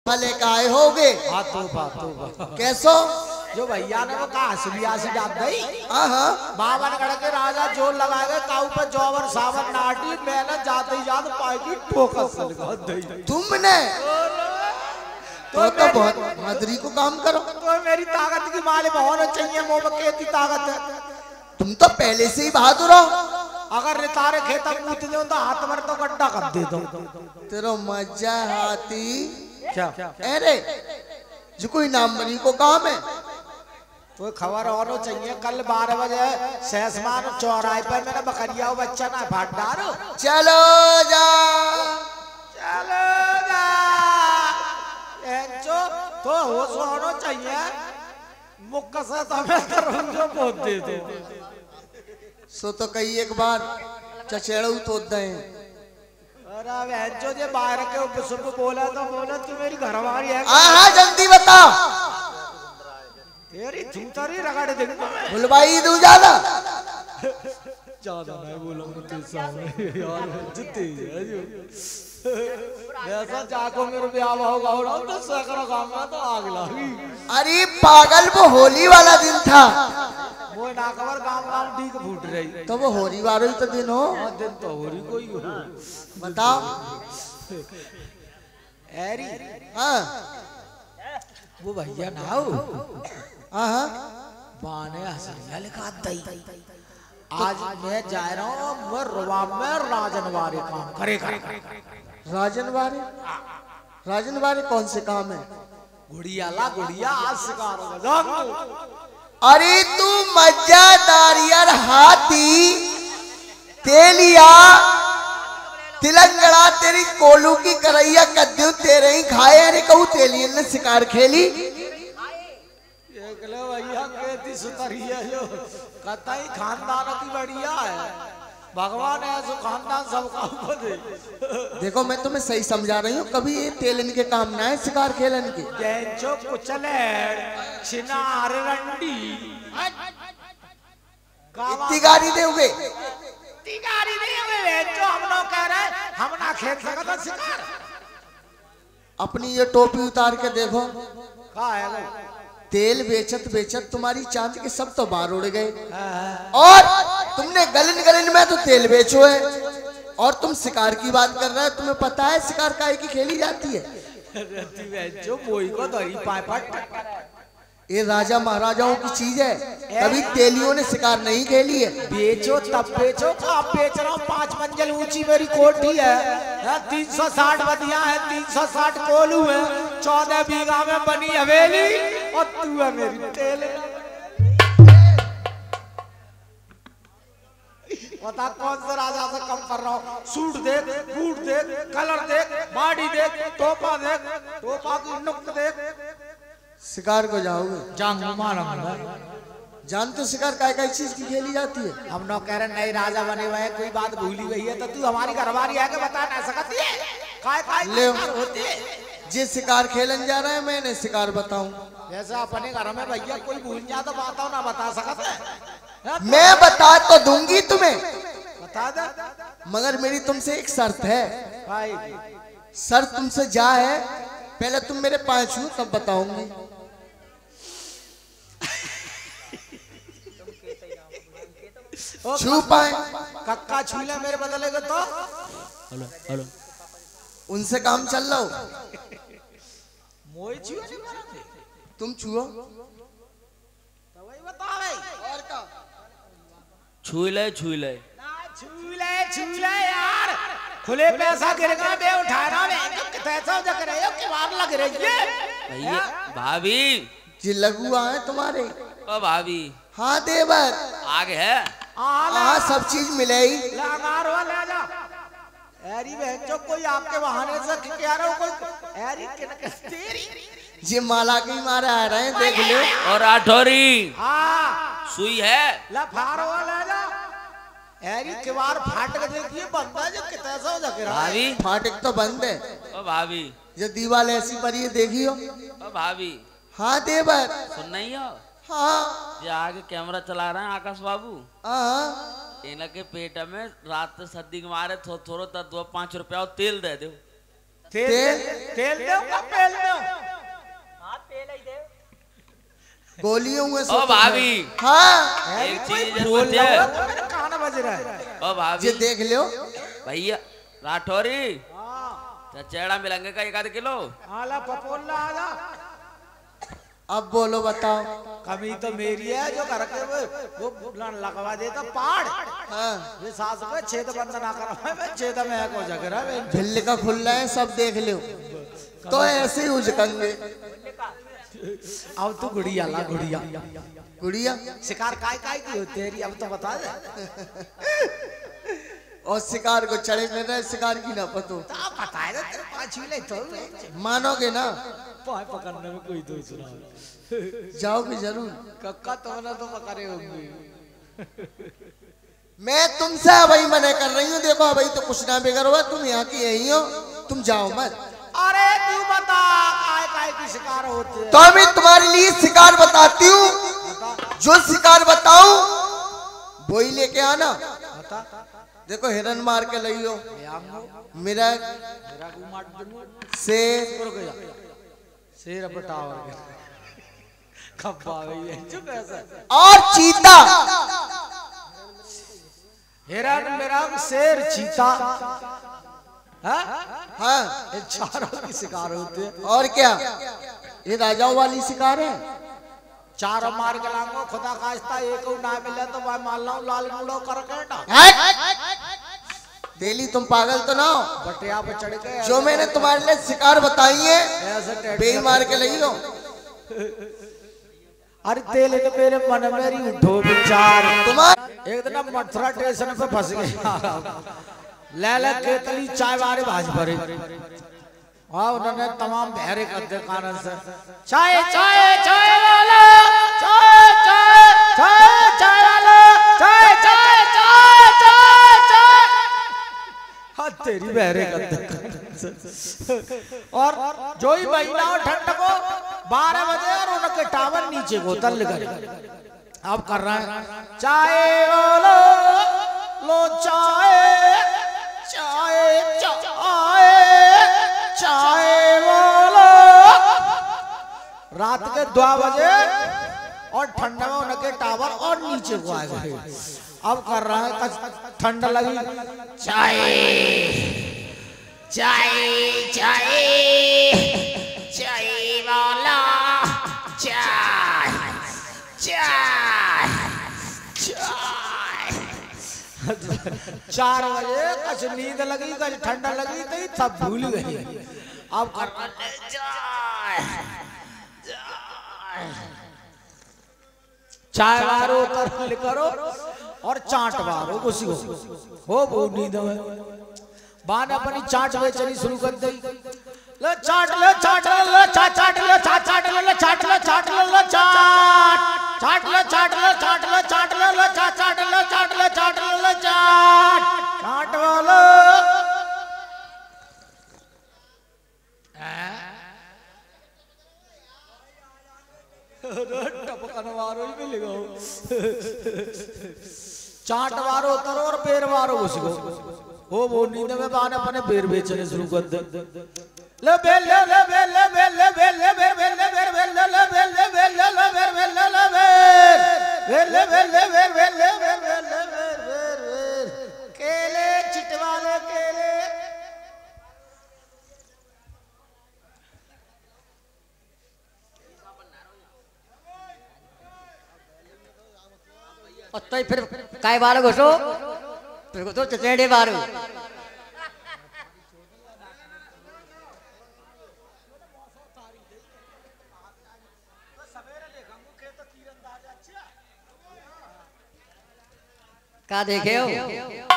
भले काय होगे हाँ तो कैसो जो भैया ने वो कहा हंसी डाल गई। हाँ बावनगढ़ के राजा जोर लगा गए काऊ पर जौवर सावन नाटी मैंने जाते ही जाते पाई की ठोकर तुमने तो बहुत मदरी को काम करो। तो मेरी ताकत की माले बहुत चाहिए मोह की ताकत है। तुम तो पहले से ही बहादुर हो। अगर रितारे खेता कूद दो तो हाथ मर तो गड्ढा कर दे दो तेरा मजा हाथी क्या अरे जो कोई नाम बनी को काम है तो खबर और चाहिए। कल 12 बजे सहसमान चौराहे पर मेरा बकरिया बच्चा ना फाट डालो। चलो जा चलो जा तो हो सोनो चाहिए मुक्का से तमें करूंगा बहुत दे दे सो तो कई एक बार चचेड़ू तो दे। अरे बहनचो जे बाहर के बुजुर्ग बोला तो बोला तू मेरी घरवाली है। हाँ जल्दी बता तेरी जूतारी रगड़ देंगे बुलवाई दूं ज्यादा नहीं बोलूंगा तेरे सामने यार जितने ऐसा जाको मेरे ब्याह होगा तो सकरा काम में तो आग लगी। अरे पागल वो होली वाला दिन था वो नाकवर गांव डीक फूट रही तो वो होली वाला ही तो दिन हो। दिन तो होली कोई हो बताओ एरी हाँ वो भैया ना हो हाँ बाने हंसिया लिखा दई। आज मैं जा रहा हूँ मैं रुबाब में राजनवारे काम करेगा। राजनवारे कौन से काम है? गुड़िया ला गुड़िया आज शिकार होगा। अरे तू मज्जादारियर हाथी तेलिया तिलंगड़ा तेरी कोलू की करैया कद्दू तेरे ही खाए। अरे कहू तेलियन ने शिकार खेली भैया कहती सुतरिया जो कतई खानदान की बढ़िया है भगवान ऐसा खानदान सबका ऊपर दे। देखो मैं तुम्हें सही समझा रही हूँ कभी ये तेलन के काम ना है शिकार खेलन के। जैंचो कुचले चिनार रंडी इतनी गाड़ी दोगे तिगारी नहीं हमें जो हम लोग कह रहे हैं हम ना खेल सकता शिकार। अपनी ये टोपी उतार के देखो कहाँ है वो तेल बेचत बेचत तुम्हारी चांद के सब तो बाहर उड़ गए और तुमने गलन गलन में तो तेल बेचो है और तुम शिकार की बात कर रहे हो। तुम्हें पता है शिकार काहे की खेली जाती है? जो बोई को दही पापट ये राजा महाराजाओं की चीज है। कभी तेलियों ने शिकार नहीं खेली है। बेचो तब बेचो आप बेच रहा हूँ 5 मंजिल ऊंची मेरी कोठी है 360 बदिया है 360 कोलू है 14 बीघा में बनी हवेली और तू है मेरी तेल। बता कौन सा राजा से कम कर रहा हूँ? सूट देख बूट देख कलर देख बॉडी देख टोपा की नुक देख। शिकार को जाओगे जान तो शिकार काय चीज की खेली जाती है। हम लोग कह रहे नए राजा बने हुए हैं कोई बात भूली गई है तो तू हमारी घरवाली आके बता ना सकती है काय ले होती है। जे शिकार खेलन जा रहा है मैंने शिकार बताऊं जैसे अपने घर में भैया कोई भूल जा तो बताओ ना बता सकते मैं बता तो दूंगी तुम्हें बता दे मगर मेरी तुमसे एक शर्त है। भाई शर्त तुमसे जा है पहले तुम मेरे पास छू तब बताऊंगी। छू पाए कक्का छू ले मेरे बदलेगा तो हेलो उनसे काम चल रहा हो मोई छुआ नहीं मारा थे तुम छुओ तो वही बता भाई और का छू ले यार खुले पैसा गिरेगा बे उठाना पैसा जग रहे हो कि मार लग रही है भैया भाभी जी लगुआ है तुम्हारे ओ भाभी हाँ देवर आगे है हाँ सब चीज मिलेगी लगार वाला जा एरी बहन जो कोई आपके बहाने से क्या रहा कोई एरी तेरी ये माला की मारे आ रहे हैं देख लो। और आठौरी हाँ सुई है लफार वाला जा एरी किवार फाट के देखिए बंदा जो कितना सा जग रहा है। भाभी फाटक तो बंद है ओ भाभी जो दीवार ऐसी पड़ी है देखियो। ओ भाभी हाँ देवर सुन नहीं हो हाँ ये आगे कैमरा चला रहे हैं आकाश बाबू हाँ इनके पेट में रात से सर्दी के मारे थोड़ो तो 5 रुपया तेल दे दो तेल तेल दो का पेल दो। गोलियों में ओ भाभी हाँ एक चीज बोल बताइए। रहा है, मेरा कान बज रहा है। ओ भाभी ये देख लियो। भैया राठौरी हाँ चेड़ा मिलेंगे का 1 किलो। आला पपोला आला। अब बोलो बताओ। कमी तो मेरी है जो घर के वो लगवा देता पाड़। हाँ ये सास पे छेद बंद ना करा मैं छेद में है को जगह है। भिल्ल का खुल्ला है सब देख लियो तो ऐसे ही उजकेंगे। अब तू गुड़िया ला गुड़िया। गुड़िया शिकार काय काय की होती है अब तो बता दे। और शिकार को चढ़े में रहे शिकार की ना पतो तो आप बताए ना तेरे 5 मिले तो मानोगे ना। पाए पकड़ने में कोई तो सुना जाओगे जरूर। कक्का तो ना तो पकड़े होंगे। मैं तुमसे अभी मना कर रही हूँ। देखो अभी तो कुछ ना बिगड़ो तुम यहाँ की यही हो तुम जाओ मत। अरे तू बता काय काय की शिकार होती है। तो मैं तुम्हारे लिए शिकार बताती हूँ। जो शिकार बताऊं वो ही लेके आना। बता देखो हिरन मार के लियो मेरा मेरा को मार दूं शेर रुक जा। शेर बटावर के खब्बा गई है चुप ऐसा। और चीता। हिरन मेरा शेर चीता हाँ हाँ ये चारों की शिकार होती है। और क्या ये राजाओं वाली शिकार है। चारों मार के लाऊंगा खुदा खास्ता एक को ना मिले तो मैं मान लाऊं लाल मुड़ो करके डाल। डेली तुम पागल तो ना हो। बटिया पे चढ़ के जो मैंने तुम्हारे लिए शिकार बताई है ऐसे बेई मार के लगी लो। अरे तेल तो मेरे मन मेरी उठो विचार। तुम्हारे एक दिन मथुरा स्टेशन पे फंस गया। ले केतली चाय वाले भाज भरे और उन्होंने तमाम बहरे कर दे कानन से चाय चाय चाय वाला चाय चाय चाय चाय वाला चाय चाय चाय चाय चाय। हाँ तेरी बहरे कर दे कानन से। और जो ही महीना हो ठंड को 12 बजे और उनके टावर नीचे को तल गए। अब कर रहे हैं चाय वाला लो चाय चाय चाय चाय वाला। रात के 2 बजे और ठंड में उनके टावर और नीचे को आ गए। अब कर रहा है ठंड लगी चाय चाय चाय चाय वाला चाय चाय चाय। 4 बजे कुछ नींद लगी कुछ ठंड लगी तो सब भूल गई। अब चाय वारो करो और चाट वारो उसी हो वो नींद में बान अपनी चाट बेचनी शुरू कर दी। ले चाट ले चाट ले चाट चाट ले चाट चाट ले चाट ले चाट ले चाट चाट ले चाट ले चाट ले चाट ले चाट चाट ले चाट ले चाट ले चाट चाट वाला। टपकन वारो ही मिलेगा। चाट वारो तरो और पैर वारो उसको हो वो नींद में बान अपने पैर बेचने शुरू कर दे। ले बेल ले ले बेल ले बेल ले बेल ले बेल बेल ले बेल बेल ले बेल ले बेल ले बेल बेल ले बेल ले बेल ले बेल बेल ले बेल बेल ले बेल केले चिटवाले केले। और तो फिर काय बारो घुसो फिर तो चचेड़े बारो। का देखे हो